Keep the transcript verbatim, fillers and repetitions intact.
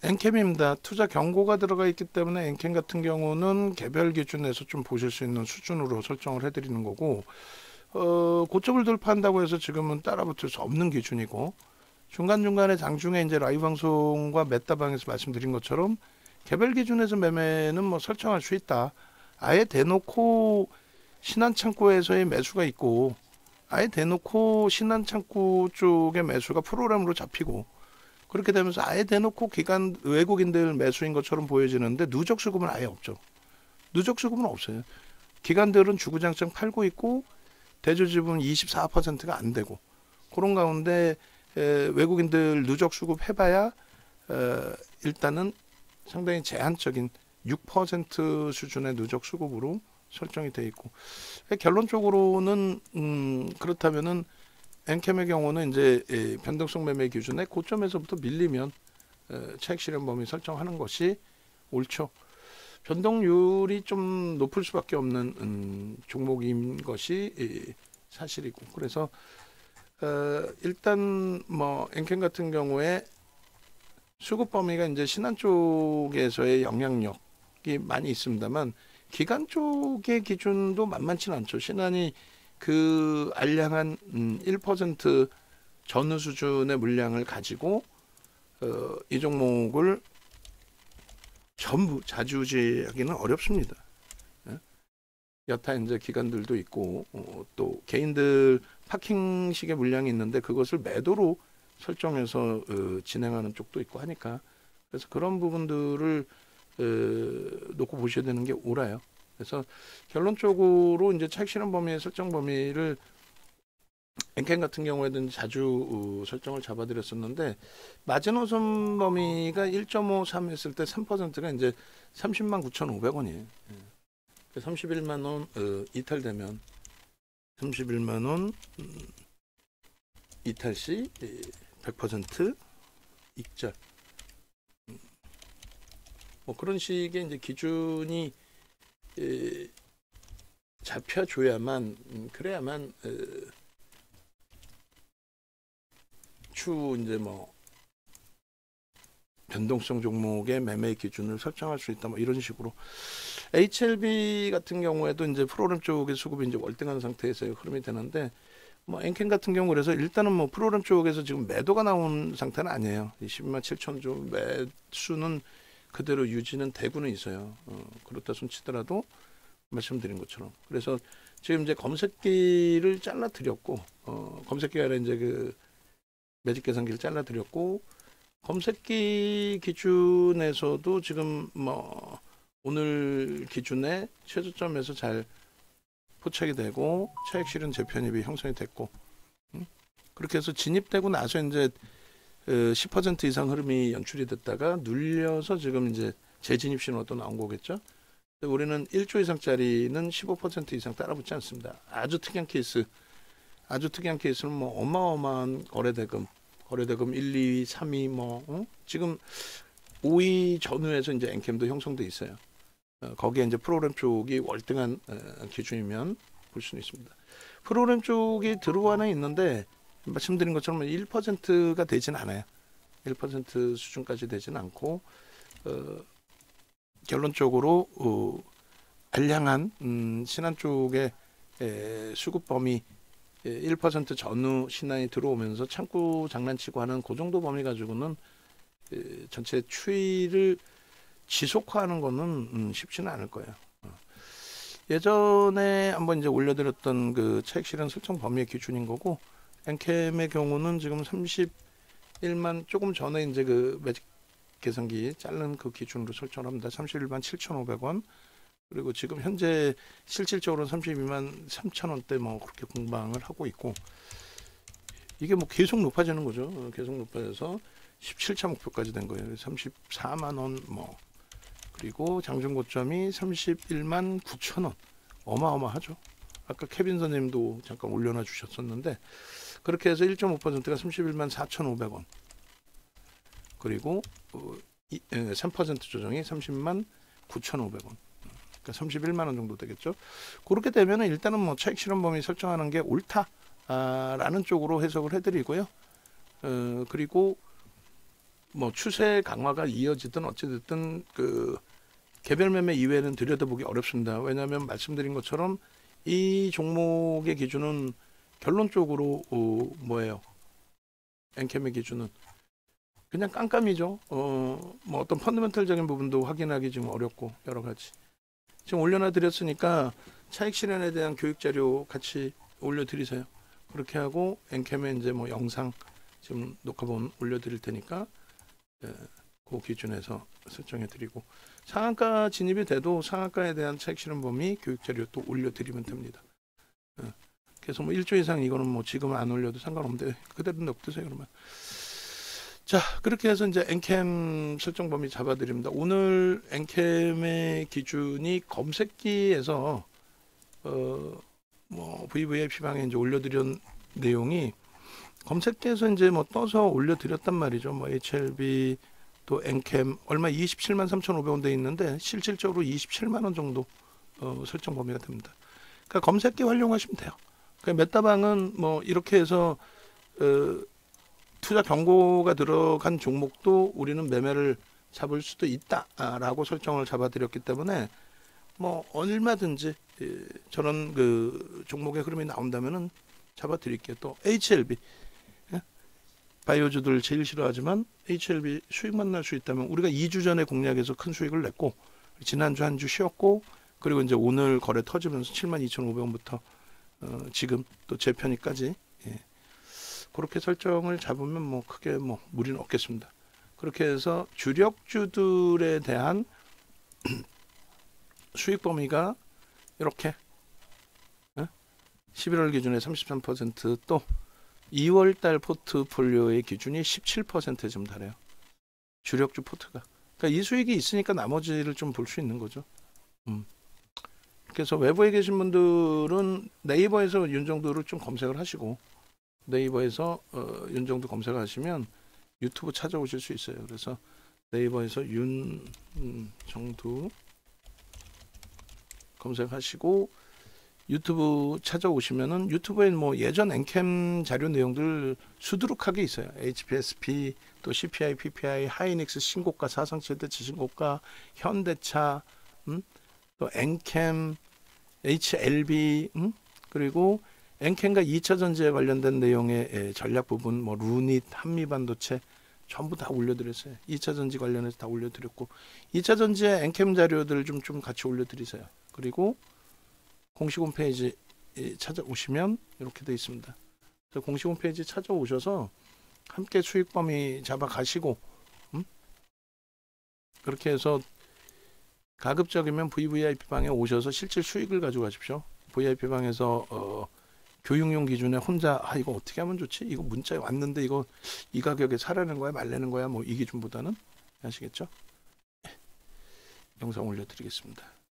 엔캠입니다. 투자 경고가 들어가 있기 때문에 엔캠 같은 경우는 개별 기준에서 좀 보실 수 있는 수준으로 설정을 해드리는 거고, 어, 고점을 돌파한다고 해서 지금은 따라붙을 수 없는 기준이고, 중간중간에 장중에 이제 라이브 방송과 메타방에서 말씀드린 것처럼 개별 기준에서 매매는 뭐 설정할 수 있다. 아예 대놓고 신한창구에서의 매수가 있고, 아예 대놓고 신한창구 쪽의 매수가 프로그램으로 잡히고, 그렇게 되면서 아예 대놓고 기관 외국인들 매수인 것처럼 보여지는데 누적 수급은 아예 없죠. 누적 수급은 없어요. 기관들은 주구장창 팔고 있고 대주 지분 이십사 퍼센트가 안 되고, 그런 가운데 에, 외국인들 누적 수급 해봐야 에, 일단은 상당히 제한적인 육 퍼센트 수준의 누적 수급으로 설정이 돼 있고, 결론적으로는 음, 그렇다면은 엔캠의 경우는 이제 에, 변동성 매매 기준의 고점에서부터 밀리면 에, 차익 실현 범위 설정하는 것이 옳죠. 변동률이 좀 높을 수밖에 없는 음, 종목인 것이 에, 사실이고, 그래서 어, 일단 뭐 엔캠 같은 경우에 수급 범위가 이제 신한 쪽에서의 영향력이 많이 있습니다만, 기관 쪽의 기준도 만만치는 않죠. 신한이 그 알량한 음, 일 퍼센트 전후 수준의 물량을 가지고 어, 이 종목을 전부 자주지하기는 어렵습니다. 예? 여타 이제 기관들도 있고 어, 또 개인들 파킹식의 물량이 있는데 그것을 매도로 설정해서 어, 진행하는 쪽도 있고 하니까, 그래서 그런 부분들을 어, 놓고 보셔야 되는 게 옳아요. 그래서 결론적으로 이제 차익 실현 범위의 설정 범위를 엔캠 같은 경우에는 자주 어, 설정을 잡아드렸었는데, 마지노선 범위가 일 점 오삼 했을 때 삼 퍼센트가 이제 삼십만 구천오백 원이에요. 예. 삼십일만 원 어, 이탈되면 삼십일만 원 음, 이탈 시 백 퍼센트 익절. 음, 뭐 그런 식의 이제 기준이 에, 잡혀줘야만 음, 그래야만 에, 추 이제 뭐 변동성 종목의 매매 기준을 설정할 수 있다, 뭐 이런 식으로. 에이치엘비 같은 경우에도 이제 프로그램 쪽의 수급이 이제 월등한 상태에서 흐름이 되는데, 뭐 엔캠 같은 경우 그래서 일단은 뭐 프로그램 쪽에서 지금 매도가 나온 상태는 아니에요. 십이만 칠천 주 매수는 그대로 유지는 되고는 있어요. 어, 그렇다 손 치더라도 말씀드린 것처럼. 그래서 지금 이제 검색기를 잘라 드렸고, 어, 검색기가 아니라 이제 그 매직 계산기를 잘라 드렸고, 검색기 기준에서도 지금 뭐 오늘 기준에 최저점에서 잘 포착이 되고 차익 실현 재편입이 형성이 됐고, 음? 그렇게 해서 진입되고 나서 이제 십 퍼센트 이상 흐름이 연출이 됐다가 눌려서 지금 이제 재진입 신호도 나온 거겠죠. 우리는 일 조 이상짜리는 십오 퍼센트 이상 따라붙지 않습니다. 아주 특이한 케이스, 아주 특이한 케이스는 뭐 어마어마한 거래대금, 거래대금 일, 이 위, 삼 위 뭐 어? 지금 오 위 전후에서 이제 엔캠도 형성돼 있어요. 어, 거기에 이제 프로그램 쪽이 월등한 어, 기준이면 볼 수는 있습니다. 프로그램 쪽이 들어와는 있는데 말씀드린 것처럼 일 퍼센트가 되진 않아요. 일 퍼센트 수준까지 되진 않고, 어, 결론적으로 어, 알량한 음, 신한 쪽의 에, 수급 범위 일 퍼센트 전후 신한이 들어오면서 창구 장난치고 하는 그 정도 범위 가지고는 에, 전체 추이를 지속화하는 거는 음, 쉽지는 않을 거예요. 어. 예전에 한번 이제 올려드렸던 그 차익 실현 설정 범위의 기준인 거고, 엔캠의 경우는 지금 삼십일만 조금 전에 이제 그 매직 계산기 자른 그 기준으로 설정을 합니다. 삼십일만 칠천오백 원. 그리고 지금 현재 실질적으로 삼십이만 삼천 원대 뭐 그렇게 공방을 하고 있고, 이게 뭐 계속 높아지는 거죠. 계속 높아져서 십칠 차 목표까지 된 거예요. 삼십사만 원 뭐, 그리고 장중 고점이 삼십일만 구천 원. 어마어마하죠. 아까 케빈 선생님도 잠깐 올려놔 주셨었는데, 그렇게 해서 일 점 오 퍼센트가 삼십일만 사천오백 원. 그리고 어, 이, 에, 삼 퍼센트 조정이 삼십만 구천오백 원. 그러니까 삼십일만 원 정도 되겠죠. 그렇게 되면 일단은 뭐 차익 실현 범위 설정하는 게 옳다라는 쪽으로 해석을 해드리고요. 어, 그리고 뭐 추세 강화가 이어지든 어찌됐든 그 개별 매매 이외에는 들여다보기 어렵습니다. 왜냐하면 말씀드린 것처럼 이 종목의 기준은 결론적으로 어, 뭐예요? 엔캠의 기준은 그냥 깜깜이죠. 어, 뭐 어떤 펀더멘털적인 부분도 확인하기 좀 어렵고 여러 가지. 지금 올려놔 드렸으니까 차익 실현에 대한 교육 자료 같이 올려드리세요. 그렇게 하고 엔캠에 이제 뭐 영상 지금 녹화본 올려드릴 테니까 예, 그 기준에서 설정해드리고 상한가 진입이 돼도 상한가에 대한 차익 실현 범위 교육 자료 또 올려드리면 됩니다. 예, 그래서 뭐 일 조 이상 이거는 뭐 지금 안 올려도 상관없는데 그대로 냅두세요 그러면. 자, 그렇게 해서 이제 엔캠 설정 범위 잡아드립니다. 오늘 엔캠의 기준이 검색기에서 어, 뭐 브이브이아이피 방에 이제 올려드린 내용이 검색기에서 이제 뭐 떠서 올려드렸단 말이죠. 뭐 에이치엘비 또 엔캠 얼마 이십칠만 삼천오백 원 돼 있는데 실질적으로 이십칠만 원 정도 어, 설정 범위가 됩니다. 그러니까 검색기 활용하시면 돼요. 그러니까 메타방은 뭐 이렇게 해서 어, 투자 경고가 들어간 종목도 우리는 매매를 잡을 수도 있다라고 설정을 잡아드렸기 때문에 뭐 얼마든지 저런 그 종목의 흐름이 나온다면은 잡아드릴게요. 또 에이치엘비 바이오주들 제일 싫어하지만 에이치엘비 수익만 날 수 있다면 우리가 이 주 전에 공략해서 큰 수익을 냈고 지난주 한 주 쉬었고 그리고 이제 오늘 거래 터지면서 칠만 이천오백 원부터 어 지금 또 재편이까지 예. 그렇게 설정을 잡으면 뭐 크게 뭐 무리는 없겠습니다. 그렇게 해서 주력주들에 대한 수익 범위가 이렇게 십일월 기준에 삼십삼 퍼센트 또 이월 달 포트폴리오의 기준이 십칠 퍼센트에 좀 달해요. 주력주 포트가. 그러니까 이 수익이 있으니까 나머지를 좀 볼 수 있는 거죠. 음. 그래서 외부에 계신 분들은 네이버에서 윤정도를 좀 검색을 하시고 네이버에서 어, 윤정도 검색을 하시면 유튜브 찾아오실 수 있어요. 그래서 네이버에서 윤정도 검색하시고 유튜브 찾아오시면은 유튜브에 뭐 예전 엔캠 자료 내용들 수두룩하게 있어요. 에이치피에스피 또 씨피아이, 피피아이, 하이닉스 신고가, 사상체대 지신고가, 현대차, 음? 또 엔캠, 에이치엘비, 음? 그리고 엔캠과 이 차 전지에 관련된 내용의 전략 부분, 뭐 루닛, 한미반도체 전부 다 올려드렸어요. 이 차 전지 관련해서 다 올려드렸고 이 차 전지의 엔캠 자료들 좀 좀 같이 올려드리세요. 그리고 공식 홈페이지 찾아오시면 이렇게 되어 있습니다. 공식 홈페이지 찾아오셔서 함께 수익 범위 잡아 가시고 음? 그렇게 해서 가급적이면 브이브이아이피 방에 오셔서 실질 수익을 가지고 가십시오. 브이아이피 방에서 어, 교육용 기준에 혼자 아 이거 어떻게 하면 좋지? 이거 문자에 왔는데 이거 이 가격에 사라는 거야 말라는 거야 뭐 이 기준보다는 아시겠죠? 영상 올려드리겠습니다.